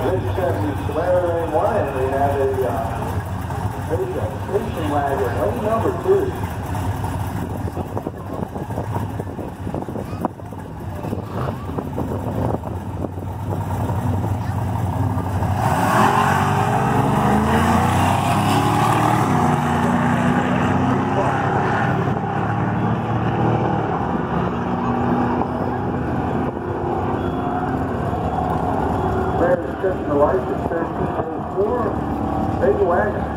in one end, we have a station wagon, lane number 2. The license 1384, big wagon.